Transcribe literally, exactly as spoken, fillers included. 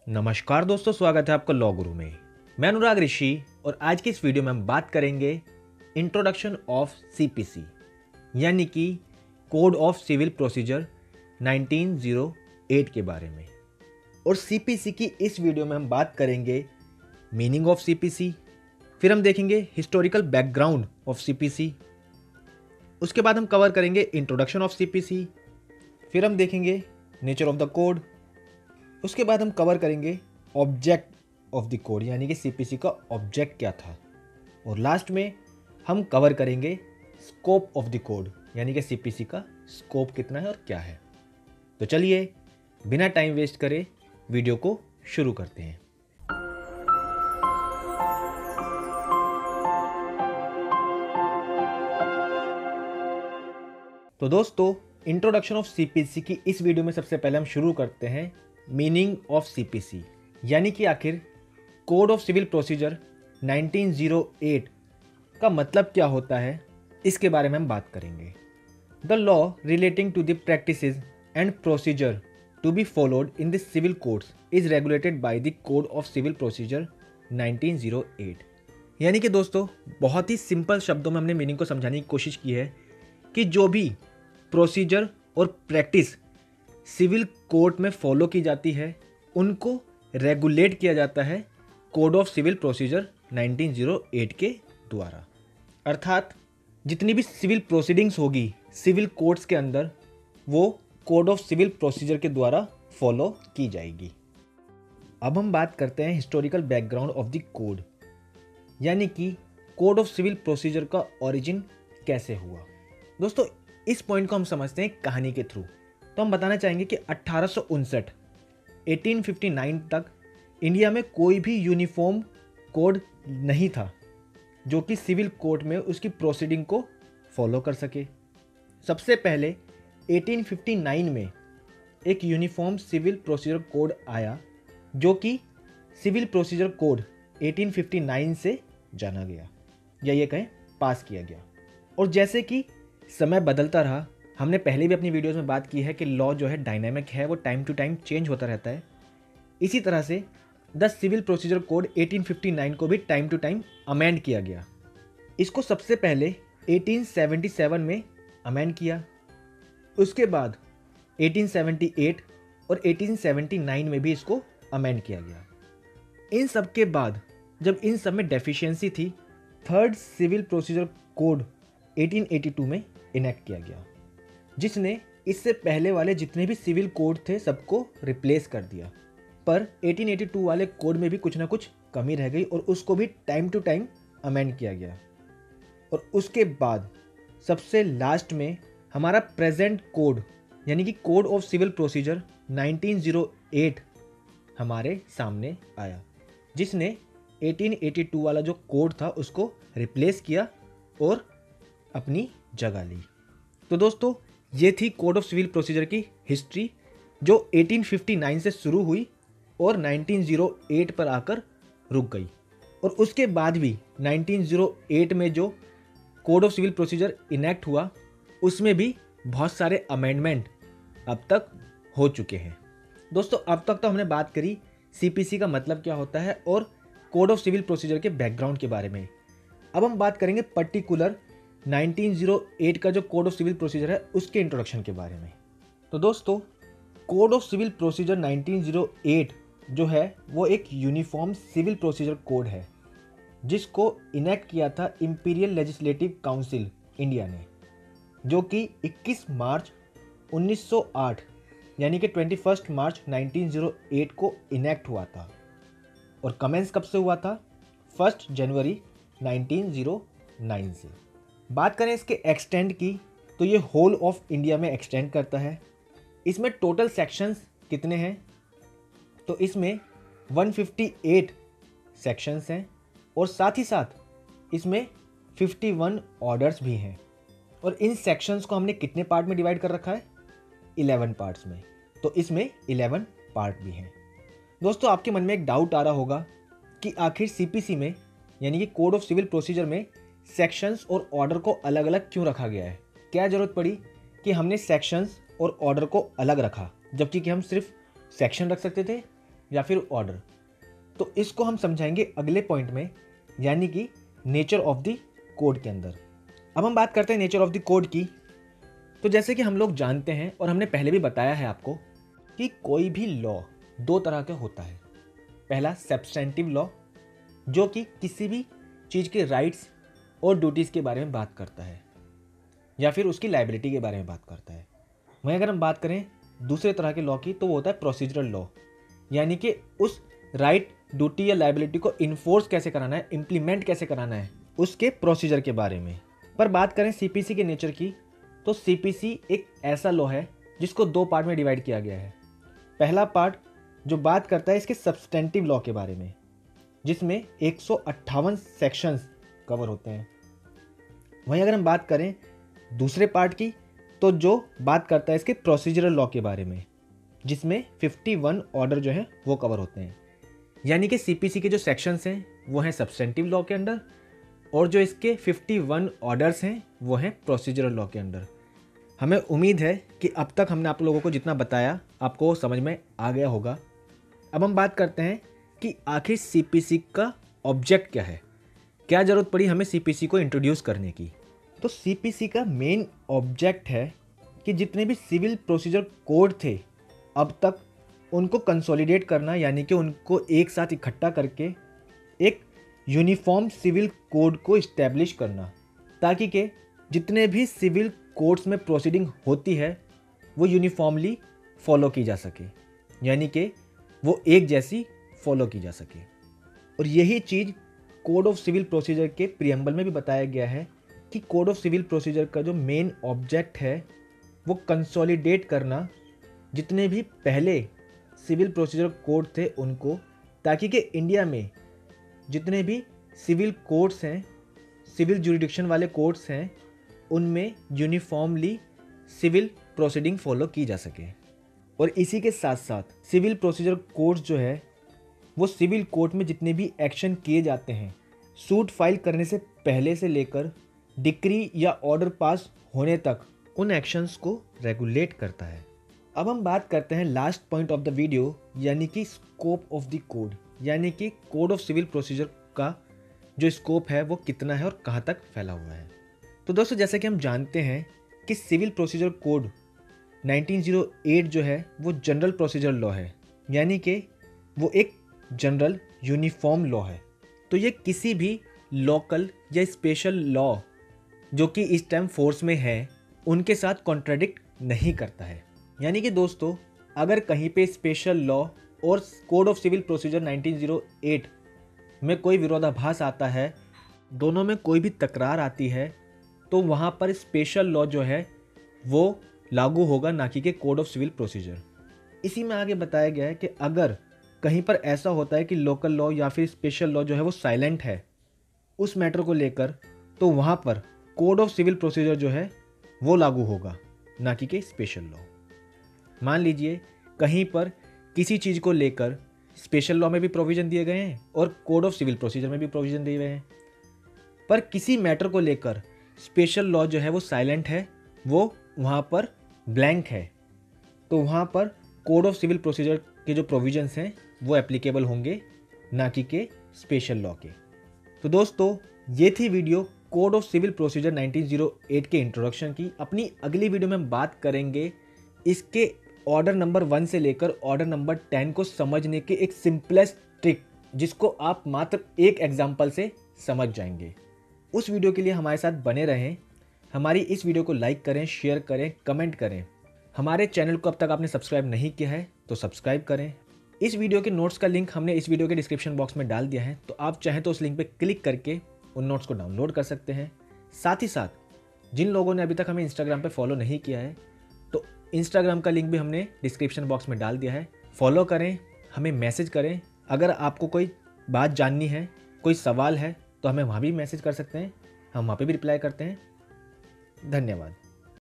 नमस्कार दोस्तों, स्वागत है आपका लॉ गुरु में। मैं अनुराग ऋषि और आज की इस वीडियो में हम बात करेंगे इंट्रोडक्शन ऑफ सीपीसी यानी कि code of civil procedure nineteen O eight के बारे में। और सीपीसी की इस वीडियो में हम बात करेंगे मीनिंग ऑफ सीपीसी, फिर हम देखेंगे हिस्टोरिकल बैकग्राउंड ऑफ सीपीसी, उसके बाद हम कवर करेंगे इंट्रोडक्शन ऑफ सीपीसी, फिर हम देखेंगे नेचर ऑफ द कोड, उसके बाद हम कवर करेंगे ऑब्जेक्ट ऑफ द कोड यानी कि सीपीसी का ऑब्जेक्ट क्या था, और लास्ट में हम कवर करेंगे स्कोप ऑफ द कोड यानी कि सीपीसी का स्कोप कितना है और क्या है। तो चलिए बिना टाइम वेस्ट करे वीडियो को शुरू करते हैं। तो दोस्तों, इंट्रोडक्शन ऑफ सीपीसी की इस वीडियो में सबसे पहले हम शुरू करते हैं मीनिंग ऑफ सीपीसी यानी कि आखिर code of civil procedure nineteen O eight का मतलब क्या होता है, इसके बारे में हम बात करेंगे। The law relating to the practices and procedure to be followed in the civil codes is regulated by the code of civil procedure nineteen O eight. यानी कि दोस्तों, बहुत ही सिंपल शब्दों में हमने मीनिंग को समझाने की कोशिश की है कि जो भी प्रोसीजर और प्रैक्टिस सिविल कोर्ट में फॉलो की जाती है उनको रेगुलेट किया जाता है code of civil procedure nineteen O eight के द्वारा। अर्थात जितनी भी सिविल प्रोसीडिंग्स होगी सिविल कोर्ट्स के अंदर वो कोड ऑफ सिविल प्रोसीजर के द्वारा फॉलो की जाएगी। अब हम बात करते हैं historical background of the code यानी कि कोड ऑफ सिविल प्रोसीजर का ओरिजिन कैसे हुआ। दोस्तों, इस पॉइंट को हम समझते हैं कहानी के थ्रू। तो हम बताना चाहेंगे कि अठारह सौ उनसठ अठारह सौ उनसठ तक इंडिया में कोई भी यूनिफॉर्म कोड नहीं था जो कि सिविल कोर्ट में उसकी प्रोसीडिंग को फॉलो कर सके। सबसे पहले अठारह सौ उनसठ में एक यूनिफॉर्म सिविल प्रोसीजर कोड आया जो कि सिविल प्रोसीजर कोड अठारह सौ उनसठ से जाना गया या ये कहें पास किया गया। और जैसे कि समय बदलता रहा, हमने पहले भी अपनी वीडियोस में बात की है कि लॉ जो है डायनामिक है, वो टाइम टू टाइम चेंज होता रहता है। इसी तरह से द सिविल प्रोसीजर कोड अठारह सौ उनसठ को भी टाइम टू टाइम अमेंड किया गया। इसको सबसे पहले अठारह सौ सतहत्तर में अमेंड किया, उसके बाद अठारह सौ अठहत्तर और अठारह सौ उन्यासी में भी इसको अमेंड किया गया। इन सब के बाद जब इन सब में डेफिशिएंसी थी, थर्ड सिविल प्रोसीजर कोड अठारह सौ बयासी में इनेक्ट किया गया जिसने इससे पहले वाले जितने भी सिविल कोड थे सबको रिप्लेस कर दिया। पर अठारह सौ बयासी वाले कोड में भी कुछ ना कुछ कमी रह गई और उसको भी टाइम टू टाइम अमेंड किया गया। और उसके बाद सबसे लास्ट में हमारा प्रेजेंट कोड यानी कि code of civil procedure nineteen O eight हमारे सामने आया जिसने अठारह सौ बयासी वाला जो कोड था उसको रिप्लेस किया और अपनी जगह ली। तो दोस्तों, ये थी कोड ऑफ सिविल प्रोसीजर की हिस्ट्री जो अठारह सौ उनसठ से शुरू हुई और नाइनटीन ओ एट पर आकर रुक गई। और उसके बाद भी नाइनटीन ओ एट में जो code of civil procedure enact हुआ उसमें भी बहुत सारे अमेंडमेंट अब तक हो चुके हैं। दोस्तों, अब तक तो हमने बात करी सीपीसी का मतलब क्या होता है और कोड ऑफ सिविल प्रोसीजर के बैकग्राउंड के बारे में। अब हम बात करेंगे पर्टिकुलर नाइनटीन ओ एट का जो कोड ऑफ सिविल प्रोसीजर है उसके इंट्रोडक्शन के बारे में। तो दोस्तों, code of civil procedure nineteen O eight जो है वो एक यूनिफॉर्म सिविल प्रोसीजर कोड है जिसको इनेक्ट किया था इंपीरियल लेजिस्लेटिव काउंसिल इंडिया ने, जो कि इक्कीस मार्च उन्नीस सौ आठ यानी कि इक्कीस मार्च नाइनटीन ओ एट को इनेक्ट हुआ था। और कमेंस कब से हुआ था? First January nineteen O nine से। बात करें इसके एक्सटेंड की तो ये होल ऑफ इंडिया में एक्सटेंड करता है। इसमें टोटल सेक्शंस कितने हैं? तो इसमें एक सौ अट्ठावन सेक्शंस हैं और साथ ही साथ इसमें इक्यावन ऑर्डर्स भी हैं। और इन सेक्शंस को हमने कितने पार्ट में डिवाइड कर रखा है? ग्यारह पार्ट्स में। तो इसमें ग्यारह पार्ट भी हैं। दोस्तों, आपके मन में एक डाउट आ रहा होगा कि आखिर सीपीसी में यानी कि कोड ऑफ सिविल प्रोसीजर में सेक्शंस और ऑर्डर को अलग अलग क्यों रखा गया है? क्या ज़रूरत पड़ी कि हमने सेक्शंस और ऑर्डर को अलग रखा, जबकि कि हम सिर्फ सेक्शन रख सकते थे या फिर ऑर्डर। तो इसको हम समझाएंगे अगले पॉइंट में, यानी कि नेचर ऑफ द कोड के अंदर। अब हम बात करते हैं नेचर ऑफ द कोड की। तो जैसे कि हम लोग जानते हैं और हमने पहले भी बताया है आपको कि कोई भी लॉ दो तरह का होता है। पहला सब्सटेंटिव लॉ, जो कि किसी भी चीज़ के राइट्स और ड्यूटीज़ के बारे में बात करता है या फिर उसकी लायबिलिटी के बारे में बात करता है। वहीं अगर हम बात करें दूसरे तरह के लॉ की, तो वो होता है प्रोसीजरल लॉ, यानी कि उस राइट, ड्यूटी या लायबिलिटी को इन्फोर्स कैसे कराना है, इम्प्लीमेंट कैसे कराना है, उसके प्रोसीजर के बारे में। पर बात करें सीपीसी के नेचर की, तो सीपीसी एक ऐसा लॉ है जिसको दो पार्ट में डिवाइड किया गया है। पहला पार्ट जो बात करता है इसके सब्सटेंटिव लॉ के बारे में, जिसमें एक सौ अट्ठावन सेक्शंस कवर होते हैं। वहीं अगर हम बात करें दूसरे पार्ट की, तो जो बात करता है इसके प्रोसीजरल लॉ के बारे में, जिसमें इक्यावन ऑर्डर जो है वो कवर होते हैं। यानी कि सीपीसी के जो सेक्शंस हैं वो हैं सब्सटेंटिव लॉ के अंडर, और जो इसके इक्यावन ऑर्डर्स हैं वो हैं प्रोसीजरल लॉ के अंडर। हमें उम्मीद है कि अब तक हमने आप लोगों को जितना बताया आपको समझ में आ गया होगा। अब हम बात करते हैं कि आखिर सीपीसी का ऑब्जेक्ट क्या है, क्या ज़रूरत पड़ी हमें सीपीसी को इंट्रोड्यूस करने की। तो सीपीसी का मेन ऑब्जेक्ट है कि जितने भी सिविल प्रोसीजर कोड थे अब तक, उनको कंसोलिडेट करना, यानी कि उनको एक साथ इकट्ठा करके एक यूनिफॉर्म सिविल कोड को इस्टेब्लिश करना, ताकि के जितने भी सिविल कोर्ट्स में प्रोसीडिंग होती है वो यूनिफॉर्मली फॉलो की जा सके, यानी कि वो एक जैसी फॉलो की जा सके। और यही चीज़ कोड ऑफ सिविल प्रोसीजर के प्रियम्बल में भी बताया गया है कि कोड ऑफ सिविल प्रोसीजर का जो मेन ऑब्जेक्ट है वो कंसोलिडेट करना जितने भी पहले सिविल प्रोसीजर कोड थे उनको, ताकि कि इंडिया में जितने भी सिविल कोर्ट्स हैं, सिविल जुरिडिक्शन वाले कोर्ट्स हैं, उनमें यूनिफॉर्मली सिविल प्रोसीडिंग फॉलो की जा सके। और इसी के साथ साथ सिविल प्रोसीजर कोड्स जो है वो सिविल कोर्ट में जितने भी एक्शन किए जाते हैं, सूट फाइल करने से पहले से लेकर डिक्री या ऑर्डर पास होने तक, उन एक्शंस को रेगुलेट करता है। अब हम बात करते हैं last point of the video, यानी कि स्कोप ऑफ द कोड, यानी कि कोड ऑफ सिविल प्रोसीजर का जो स्कोप है वो कितना है और कहाँ तक फैला हुआ है। तो दोस्तों, जैसे कि हम जानते हैं कि civil procedure code nineteen O eight जो है वो जनरल प्रोसीजर लॉ है, यानी कि वो एक जनरल यूनिफॉर्म लॉ है। तो ये किसी भी लोकल या स्पेशल लॉ जो कि इस टाइम फोर्स में है उनके साथ कॉन्ट्राडिक्ट नहीं करता है। यानी कि दोस्तों, अगर कहीं पे स्पेशल लॉ और code of civil procedure nineteen O eight में कोई विरोधाभास आता है, दोनों में कोई भी तकरार आती है, तो वहाँ पर स्पेशल लॉ जो है वो लागू होगा, ना कि के कोड ऑफ सिविल प्रोसीजर। इसी में आगे बताया गया है कि अगर कहीं पर ऐसा होता है कि लोकल लॉ या फिर स्पेशल लॉ जो है वो साइलेंट है उस मैटर को लेकर, तो वहाँ पर कोड ऑफ सिविल प्रोसीजर जो है वो लागू होगा, ना कि के स्पेशल लॉ। मान लीजिए कहीं पर किसी चीज़ को लेकर स्पेशल लॉ में भी प्रोविज़न दिए गए हैं और कोड ऑफ सिविल प्रोसीजर में भी प्रोविज़न दिए गए हैं, पर किसी मैटर को लेकर स्पेशल लॉ जो है वो साइलेंट है, वो वहाँ पर ब्लैंक है, तो वहाँ पर कोड ऑफ सिविल प्रोसीजर के जो प्रोविजंस हैं वो एप्लीकेबल होंगे, ना कि के स्पेशल लॉ के। तो दोस्तों, ये थी video code of civil procedure nineteen O eight के इंट्रोडक्शन की। अपनी अगली वीडियो में हम बात करेंगे इसके ऑर्डर नंबर वन से लेकर ऑर्डर नंबर टेन को समझने के एक सिंपलेस्ट ट्रिक, जिसको आप मात्र एक एग्जाम्पल से समझ जाएंगे। उस वीडियो के लिए हमारे साथ बने रहें। हमारी इस वीडियो को लाइक करें, शेयर करें, कमेंट करें। हमारे चैनल को अब तक आपने सब्सक्राइब नहीं किया है तो सब्सक्राइब करें। इस वीडियो के नोट्स का लिंक हमने इस वीडियो के डिस्क्रिप्शन बॉक्स में डाल दिया है, तो आप चाहें तो उस लिंक पर क्लिक करके उन नोट्स को डाउनलोड कर सकते हैं। साथ ही साथ जिन लोगों ने अभी तक हमें इंस्टाग्राम पे फॉलो नहीं किया है, तो इंस्टाग्राम का लिंक भी हमने डिस्क्रिप्शन बॉक्स में डाल दिया है। फॉलो करें, हमें मैसेज करें। अगर आपको कोई बात जाननी है, कोई सवाल है, तो हमें वहाँ भी मैसेज कर सकते हैं, हम वहाँ पे भी रिप्लाई करते हैं। धन्यवाद।